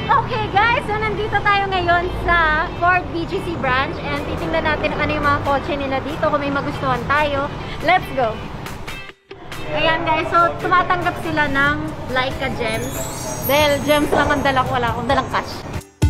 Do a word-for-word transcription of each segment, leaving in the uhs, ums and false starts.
Okay guys, so nandito tayo ngayon sa Ford B G C branch and titingnan natin ano yung mga kotse nila dito kung may magustuhan tayo. Let's go! Ayan guys, so tumatanggap sila ng Lyka Gems. Dahil gems lang ang dala ko, wala akong dalang cash.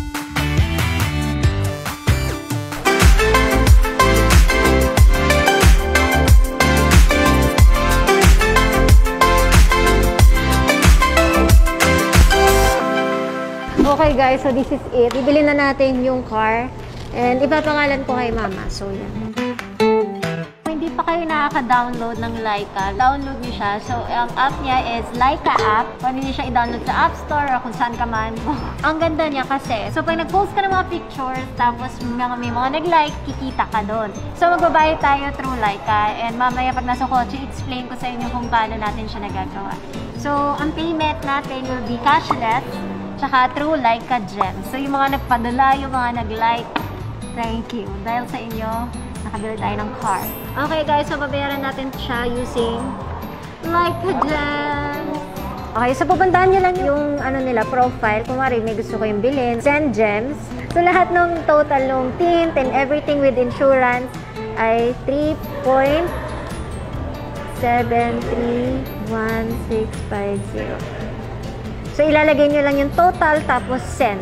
Okay guys, so this is it. Bibili na natin yung car and ipapangalan ko kay mama. So yan. Kung hindi pa kayo nakaka-download ng Lyka, download niyo siya. So ang app niya is Lyka app. Pwede niyo siya i-download sa App Store o kung saan ka man. Ang ganda niya kasi, so pag nag-post ka ng mga pictures, tapos may, may mga nag-like, kikita ka doon. So magbabayad tayo through Lyka and mamaya pag nasa kotse, explain ko sa inyo kung paano natin siya nagagawa. So ang payment natin will be cashless. Tsaka through Lyka Gem. So, yung mga nagpadala, yung mga nag-like, thank you. Dahil sa inyo, nakabili tayo ng car. Okay guys, so babayaran natin siya using Lyka Gem. Okay, so pupuntahan nyo lang yung ano nila, profile. Kung mari, may gusto ko yung bilhin. Send gems. So, lahat ng total ng tint and everything with insurance ay three point seven three one six five zero. So, ilalagay nyo lang yung total, tapos send.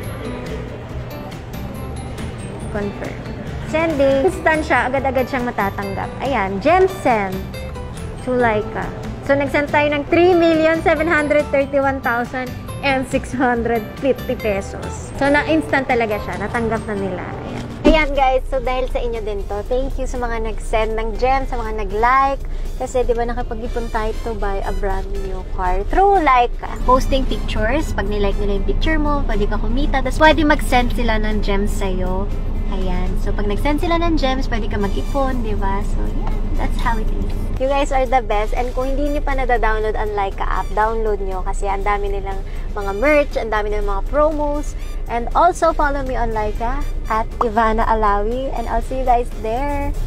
Confirm. Sending. Instant siya, agad-agad siyang matatanggap. Ayan, gem send to Lyka. So, nag-send tayo ng three million seven hundred thirty-one thousand six hundred fifty pesos. So, na-instant talaga siya. Natanggap na nila. Ayan. Ayan guys, so dahil sa inyo din to, thank you sa mga nag-send ng gem, sa mga nag-like. Kasi di ba nakapag-ipon tayo to buy a brand new car through Lyka. Posting pictures, pag nilike nila yung picture mo, pwede ka kumita. Tapos pwede mag-send sila ng gems sa'yo. Ayan, so pag nag-send sila ng gems, pwede ka mag-ipon, di ba? So yeah, that's how it is. You guys are the best. And kung hindi nyo pa na-download ang Lyka app, download nyo kasi ang dami nilang mga merch, ang dami nilang mga promos. And also follow me on Lyka at IVANA Alawi. And I'll see you guys there.